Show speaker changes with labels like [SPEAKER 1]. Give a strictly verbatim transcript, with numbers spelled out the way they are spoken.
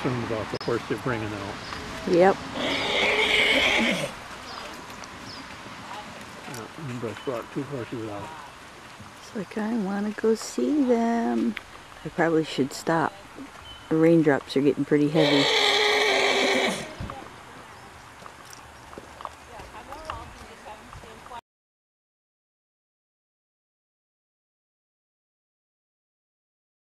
[SPEAKER 1] concerned about the horse they're bringing out.
[SPEAKER 2] Yep.
[SPEAKER 1] Yeah, Bruce brought two horses out.
[SPEAKER 2] It's like, I want to go see them. I probably should stop. The raindrops are getting pretty heavy.